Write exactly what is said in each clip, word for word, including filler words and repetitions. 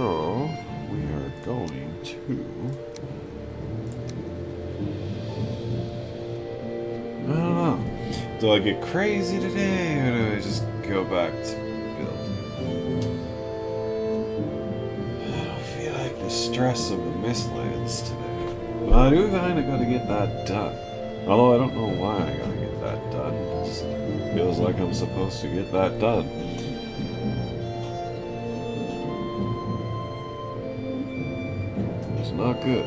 So, we are going to... I don't know. Do I get crazy today, or do I just go back to building? I don't feel like the stress of the Mistlands today. But I do kind of got to get that done. Although I don't know why I got to get that done. It just feels like I'm supposed to get that done. It's not good.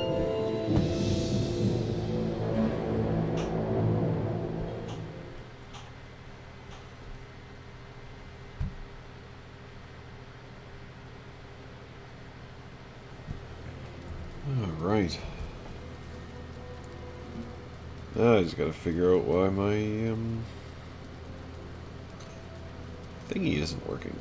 Alright. I just gotta figure out why my um, thingy isn't working.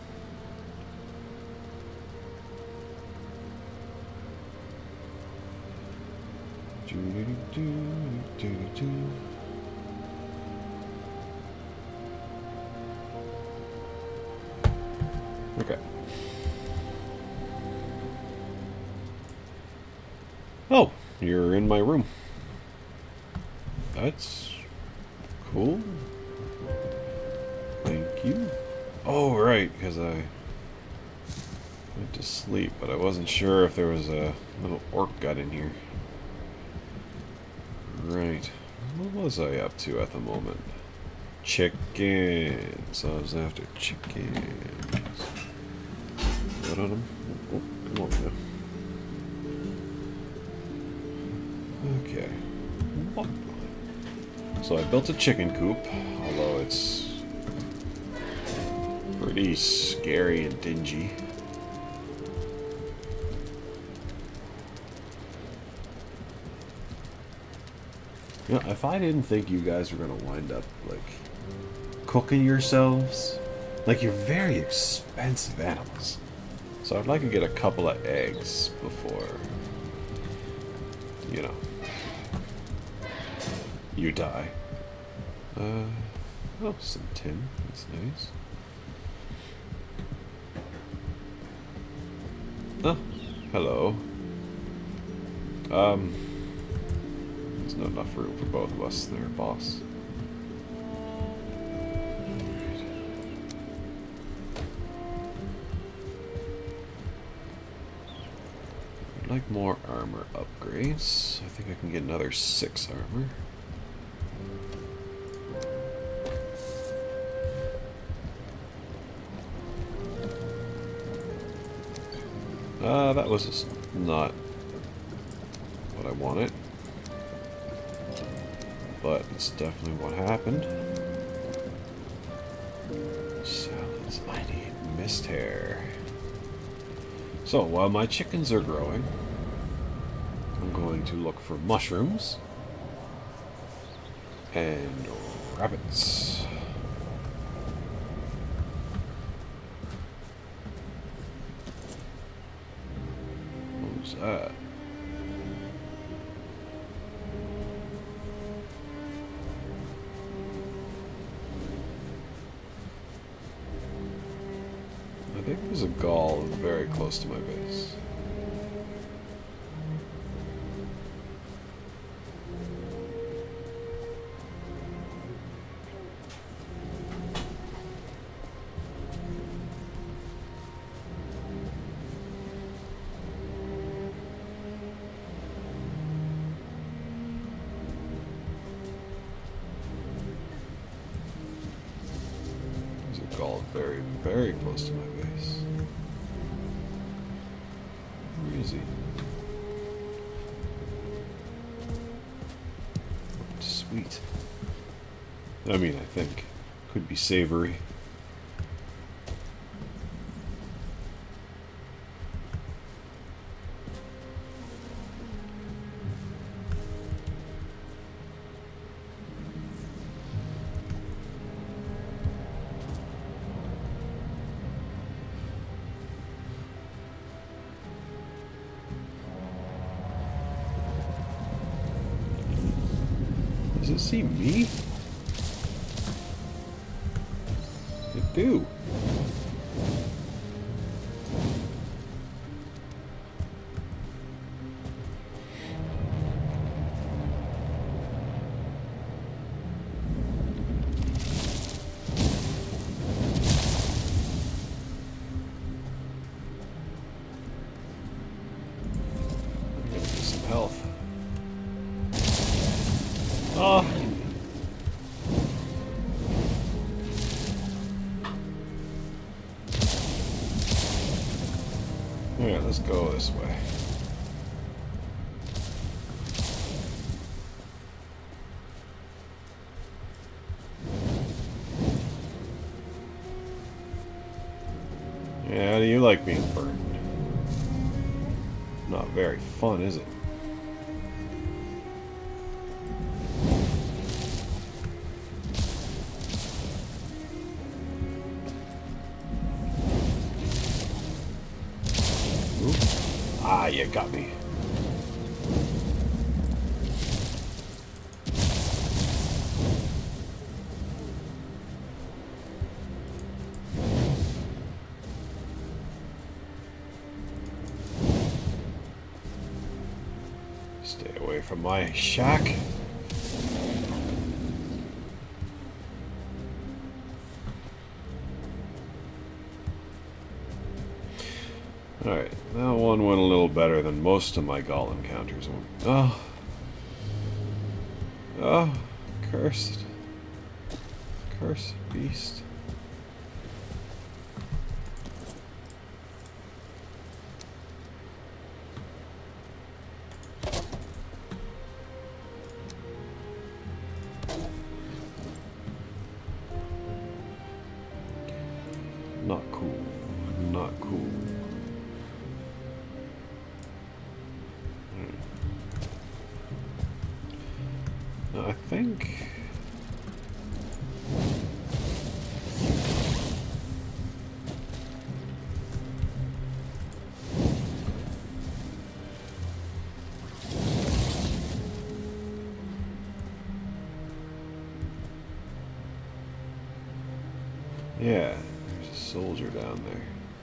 Okay. Oh, you're in my room. That's cool. Thank you. Oh, right, because I went to sleep, but I wasn't sure if there was a little orc gut in here. Right. What was I up to at the moment? Chickens. I was after chickens. What on them? Oh, come on now. Okay. What? So I built a chicken coop, although it's pretty scary and dingy. You know, if I didn't think you guys were gonna wind up, like, cooking yourselves, like, you're very expensive animals. So I'd like to get a couple of eggs before, you know, you die. Uh, oh, some tin. That's nice. Oh, hello. Um, there's not enough room for both of us there, boss. I'd like more armor upgrades. I think I can get another six armor. Uh, that was just not what I wanted. But it's definitely what happened. Salads, I need mist hair. So, while my chickens are growing, I'm going to look for mushrooms and rabbits. What was that? I think there's a gall very close to my base. There's a gall very, very close to my base. Where is he? Sweet. I mean, I think. Could be savory. Does it see me? It do. Alright, let's go this way. Yeah, how do you like being burned? Not very fun, is it? Ah, you got me. Stay away from my shack. Alright, that one went a little better than most of my golem encounters. Oh. Oh, cursed. Cursed beast. Not cool. Not cool. I think... Yeah, there's a soldier down there.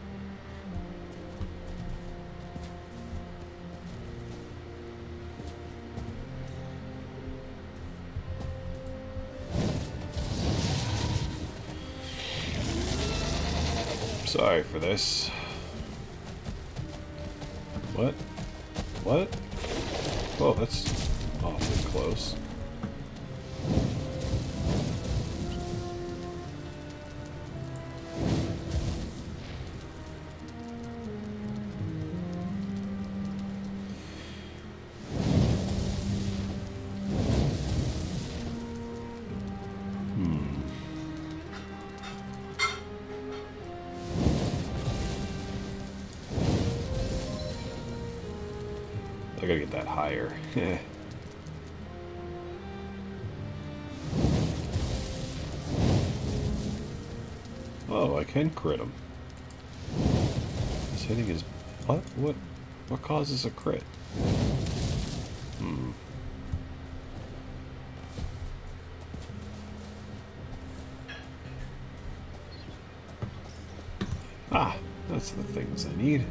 Sorry for this. What? What? Oh, that's awfully close. I gotta get that higher. Oh, I can crit him. He's hitting his butt? What? What causes a crit? Hmm. Ah, that's the things I need.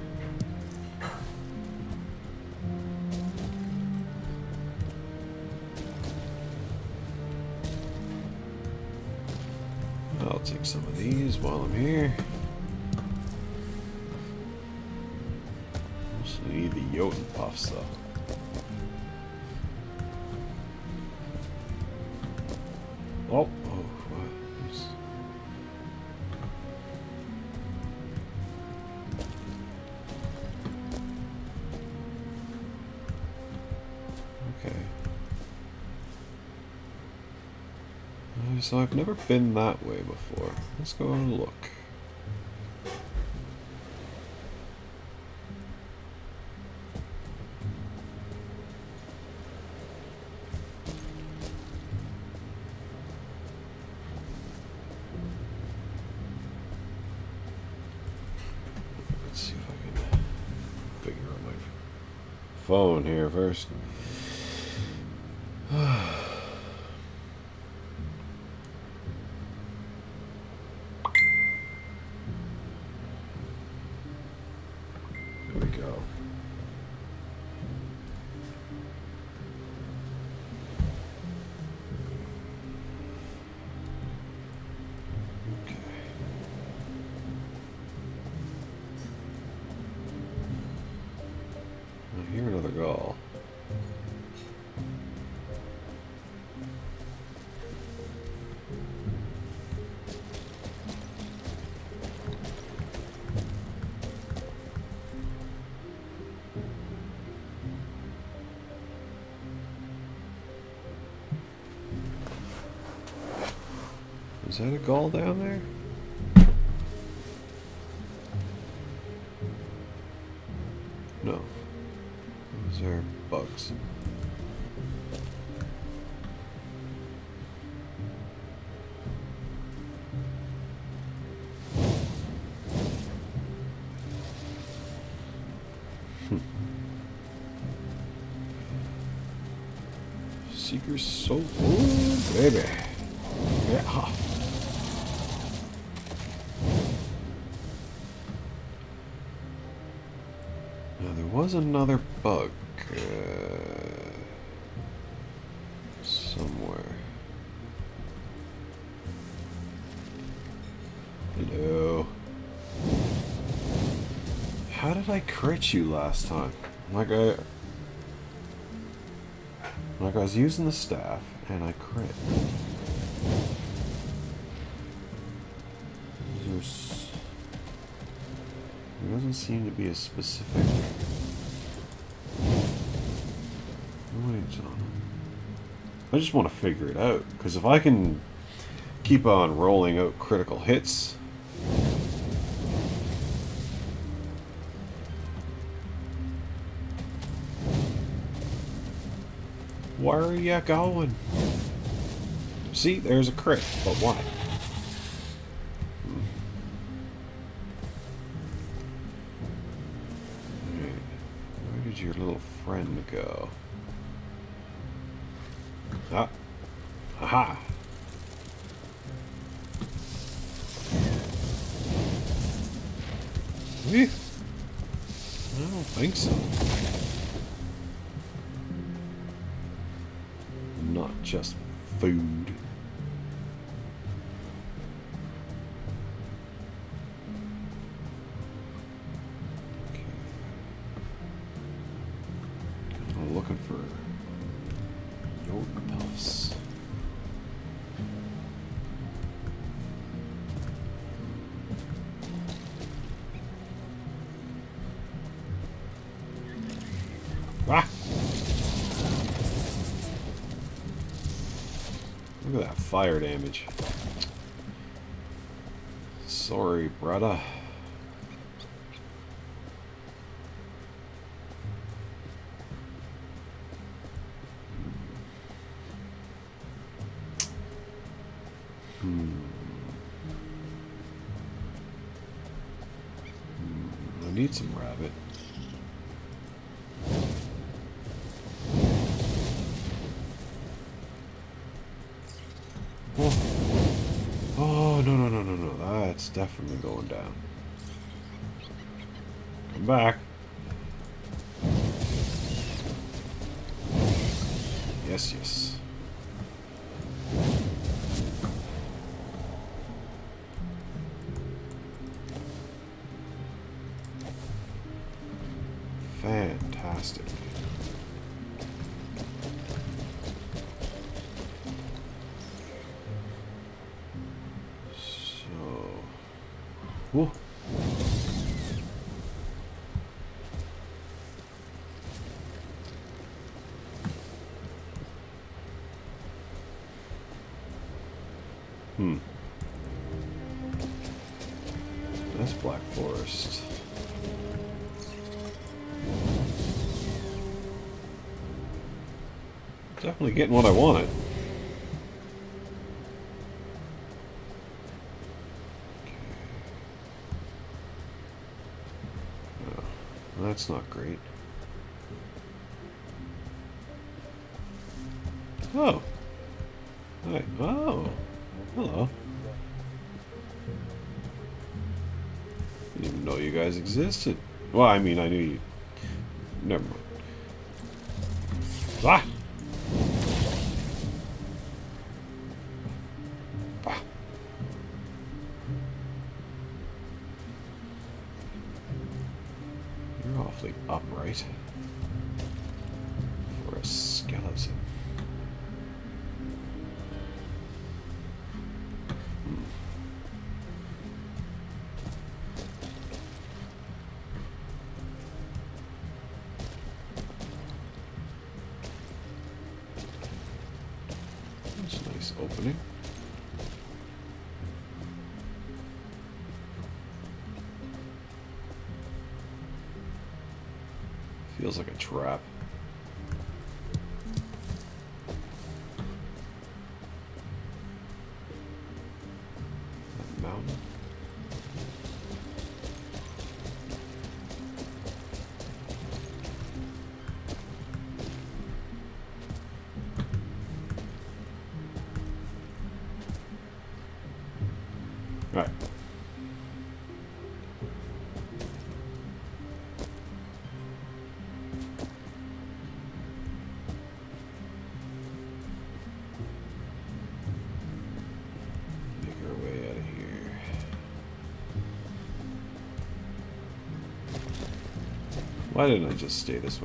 I'll take some of these while I'm here. Also need the Jotun puffs though. Oh, oh, nice. Okay. So I've never been that way before. Let's go and look. Let's see if I can figure out my phone here first. I hear another gull. Is that a gull down there? No. Those are bugs. Seeker's Soul. Ooh, baby. Yeah. Now there was another bug uh, somewhere. Hello. How did I crit you last time? Like I... Like I was using the staff, and I crit. There's, there doesn't seem to be a specific... Wait on. I just want to figure it out, because if I can keep on rolling out critical hits... Where are ya going? See, there's a crit, but why? Hmm. Right. Where did your little friend go? Ah. Aha! Eh. I don't think so. Not just food. Okay. I'm looking for yolk puffs. Ah! Look at that fire damage. Sorry, brother. Hmm. Hmm. I need some rabbit. Oh, no, no, no, no, no. That's definitely going down. Come back. Yes, yes. Fantastic. Whoa. Hmm. That's Black Forest. Definitely getting what I wanted. That's not great. Oh. Hi. Oh. Hello. Didn't even know you guys existed. Well, I mean, I knew you. Never mind. Ah! Ah. You're awfully upright for a skeleton. Hmm. That's a nice opening. Feels like a trap. That mountain. Right. Make our way out of here. Why didn't I just stay this way?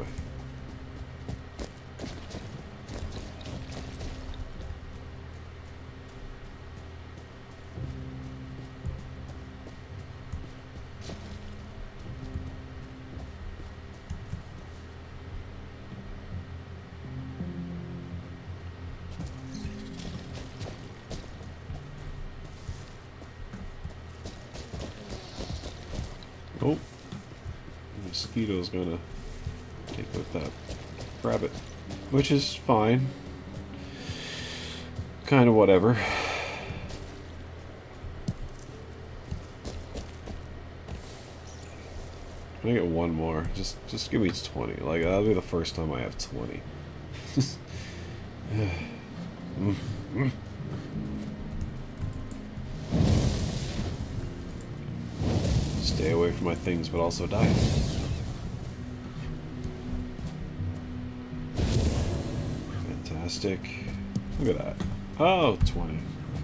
Oh, the mosquito's gonna take out that rabbit, which is fine. Kind of whatever. Can I get one more? Just, just give me twenty. Like that'll be the first time I have twenty. mm. Mm. Stay away from my things, but also die. Fantastic. Look at that. Oh, twenty.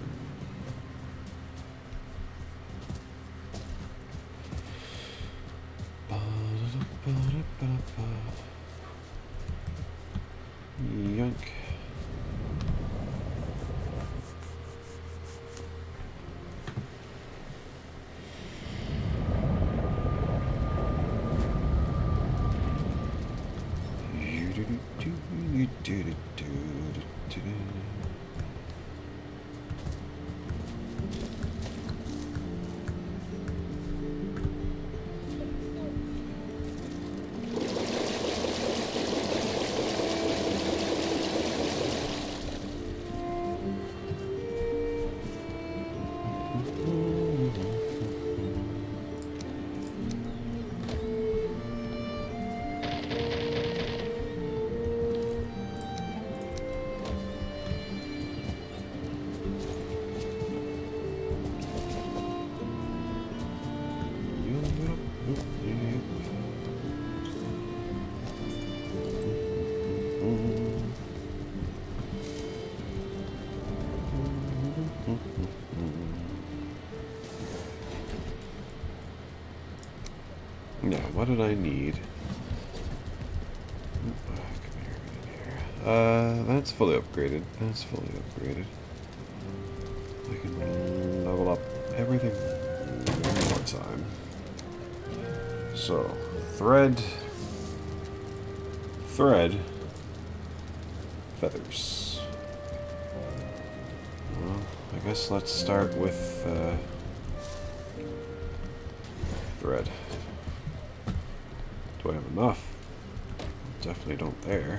Yoink. Now, what did I need? Oh, come here, come here. Uh, that's fully upgraded. That's fully upgraded. I can level up everything one more time. So, thread, thread, feathers. Well, I guess let's start with uh, thread. Do I have enough? Definitely don't there.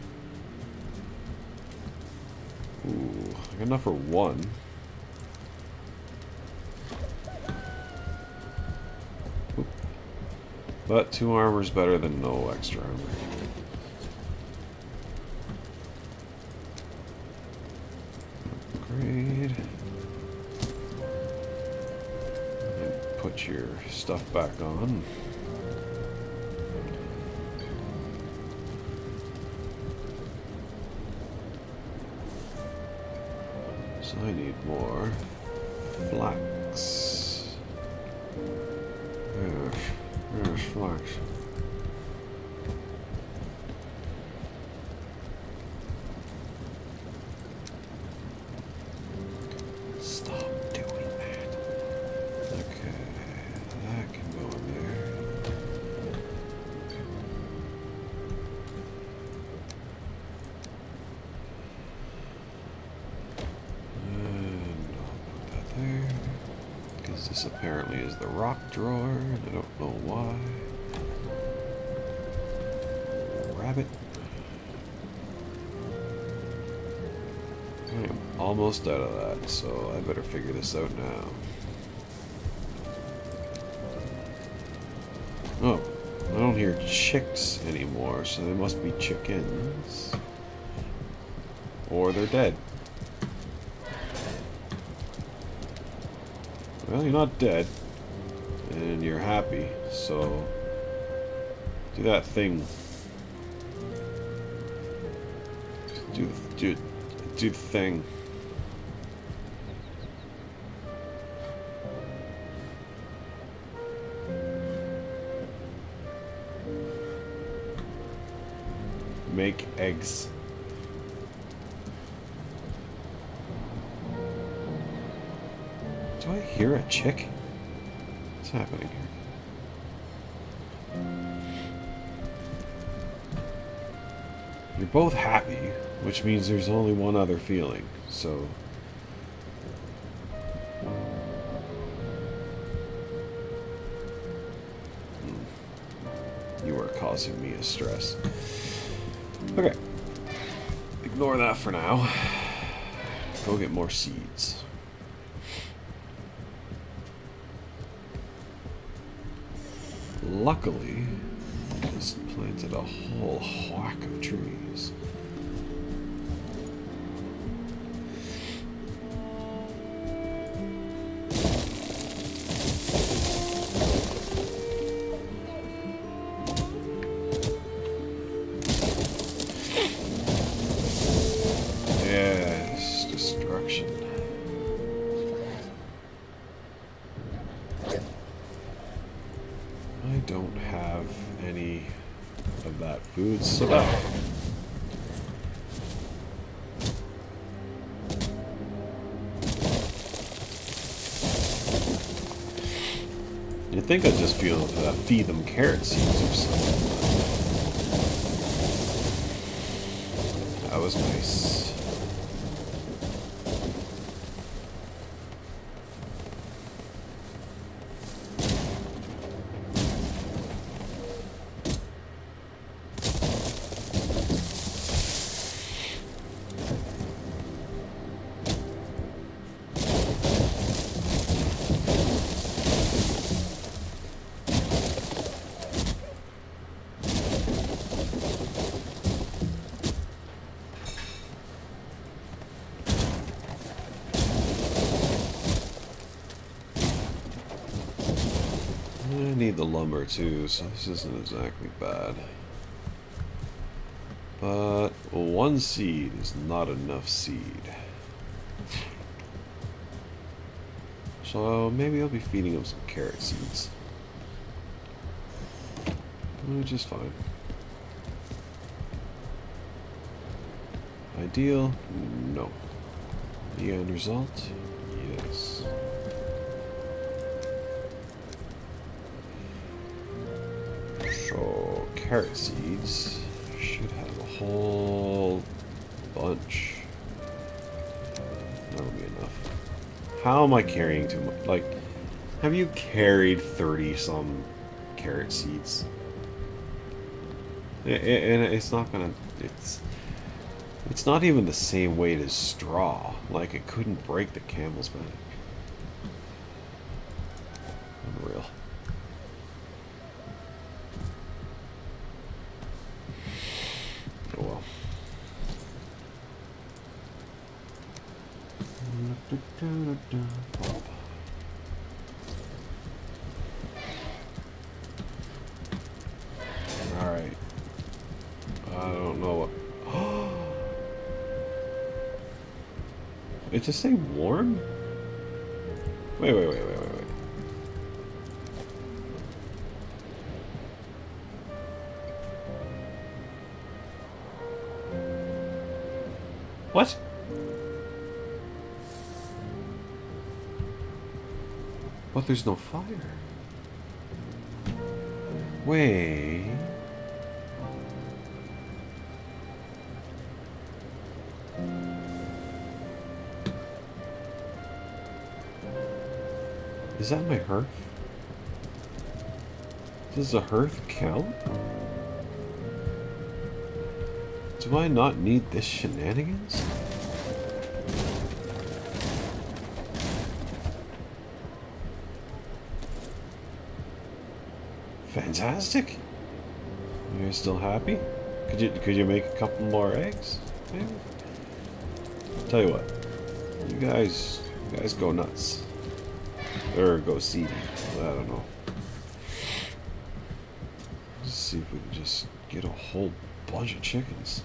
Ooh, I got enough for one. Oop. But two armor is better than no extra armor. Upgrade. And put your stuff back on. So I need more flax. There's, there's flax. Stop doing that. Okay, that can go in there. This apparently is the rock drawer, and I don't know why. it. I am almost out of that, so I better figure this out now. Oh, I don't hear chicks anymore, so they must be chickens. Or they're dead. Well, you're not dead. And you're happy, so do that thing. Do do do the thing. Make eggs. Do I hear a chick? What's happening here? You're both happy, which means there's only one other feeling, so... Hmm. You are causing me a stress. Okay. Ignore that for now. Go get more seeds. Luckily, I just planted a whole whack of trees. Yes, destruction. I don't have any of that food, so that. You'd think I'd just feel uh, feed them carrot seeds or something. That was nice. I need the lumber too, so this isn't exactly bad. But one seed is not enough seed. So maybe I'll be feeding them some carrot seeds. Which is fine. Ideal? No. The end result? Yes. So, carrot seeds should have a whole bunch. That'll be enough. How am I carrying too much? Like, have you carried thirty some carrot seeds? And it's not gonna. It's. It's not even the same weight as straw. Like, it couldn't break the camel's back. Unreal. Oh well. Alright. I don't know what. It just say warm? Wait, wait, wait, wait, wait, wait. What? But there's no fire. Wait. Is that my hearth? Does the hearth count? Do I not need this shenanigans? Fantastic. You guys still happy? Could you could you make a couple more eggs? Maybe? Tell you what, you guys, you guys go nuts, or go seedy. I don't know. Let's see if we can just get a whole bunch of chickens.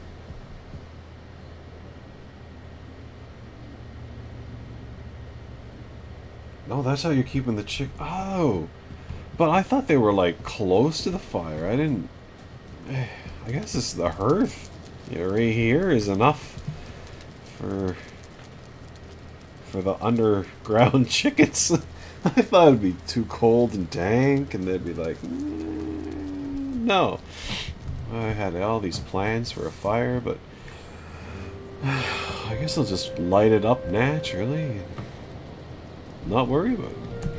No, that's how you're keeping the chick. Oh, but I thought they were like close to the fire. I didn't. I guess it's the hearth. Yeah, right here is enough for for the underground chickens. I thought it'd be too cold and dank, and they'd be like, mm, no. I had all these plans for a fire, but I guess I'll just light it up naturally and not worry about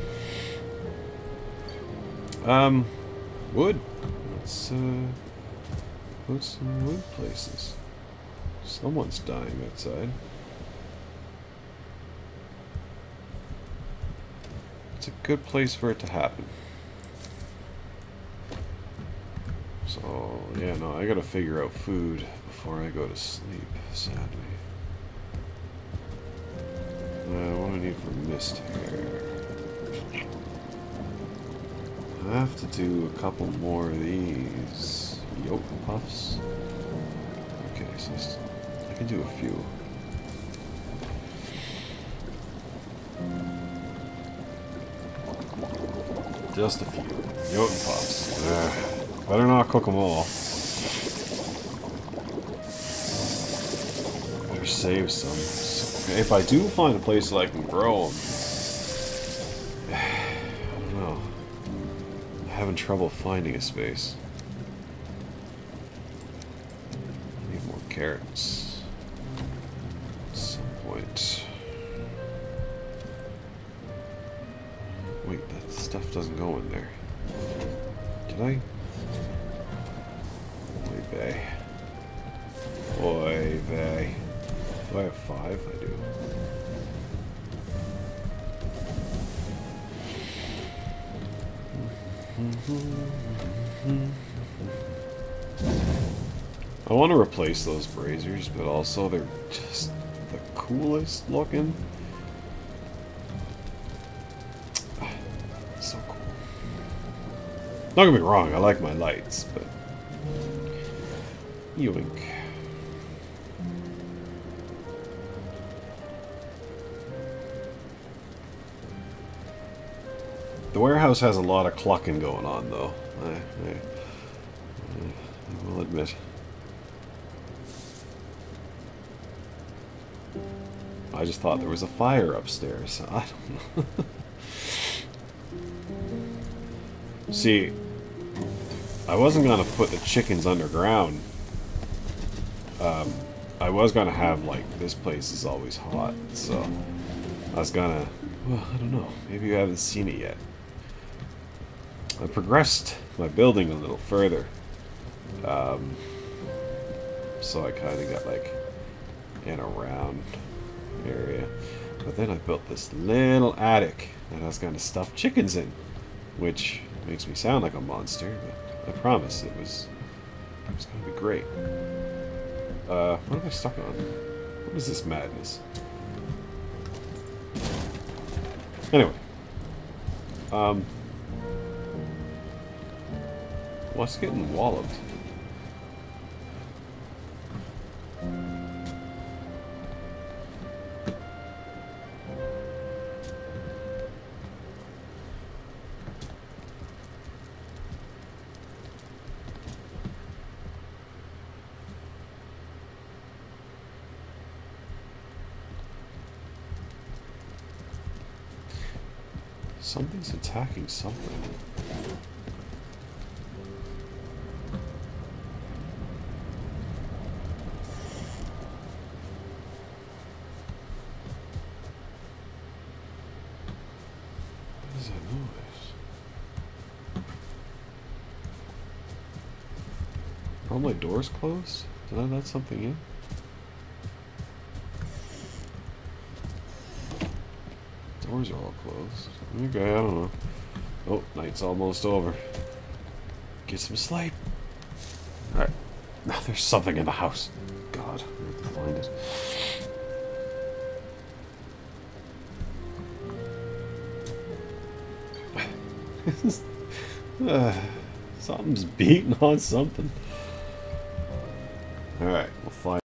it. Um, wood. Let's uh, put some wood places. Someone's dying outside. It's a good place for it to happen. So, yeah, no, I gotta figure out food before I go to sleep, sadly. Uh, what do I need for mist here? I have to do a couple more of these yolk puffs. Okay, so I can do a few. Just a few. Yolk puffs. Ugh. Better not cook them all. Better save some. If I do find a place that I can grow them, I don't know. I'm having trouble finding a space. I need more carrots. At some point. Wait, that stuff doesn't go in there. Did I? Oy vey. Oy vey. Do I have five? I do. I want to replace those braziers, but also they're just the coolest looking. So cool. Don't get me wrong, I like my lights, but yoink. The warehouse has a lot of clucking going on, though. I, I, I will admit. I just thought there was a fire upstairs. I don't know. See, I wasn't going to put the chickens underground. Um, I was going to have, like, this place is always hot, so I was going to, well, I don't know. Maybe you haven't seen it yet. I progressed my building a little further. Um, so I kind of got, like, in a round area. But then I built this little attic that I was going to stuff chickens in, which makes me sound like a monster, but I promise it was it was going to be great. Uh, what am I stuck on? What is this madness? Anyway. Um, what's getting walloped? Something's attacking something. What is that noise? Are all my doors closed? Did I let something in? Doors are all closed. Okay, I don't know. Oh, night's almost over. Get some sleep. Alright. Now there's something in the house. God, I have to find it. uh, something's beating on something. Alright, we'll find